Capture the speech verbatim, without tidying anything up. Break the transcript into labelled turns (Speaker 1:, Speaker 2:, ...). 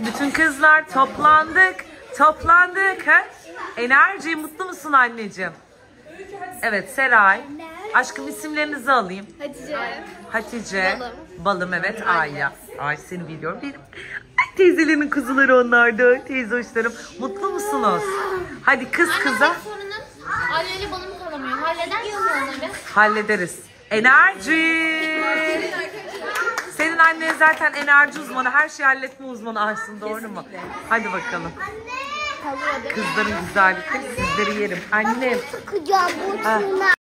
Speaker 1: bütün kızlar toplandık. Toplandık. Ha? Enerji, mutlu musun anneciğim? Evet, Seray. Aşkım, isimlerinizi alayım.
Speaker 2: Hatice.
Speaker 1: Hatice.
Speaker 2: Balım.
Speaker 1: Balım, evet. Ayya. Ay, seni biliyorum. Benim Ay, teyzelerin kızları onlar da. Teyze hoşlarım. Mutlu musunuz? Hadi kız kıza.
Speaker 2: Anne, sorunum Alya ile balım kalamıyor. Halleder misin onları?
Speaker 1: Hallederiz. Enerji. Senin annen zaten enerji uzmanı. Her şeyi halletme uzmanı Aysun, doğru mu? Hadi bakalım. Kızların güzellikleri, sizleri yerim. Annem.
Speaker 3: Sıkacağım bu.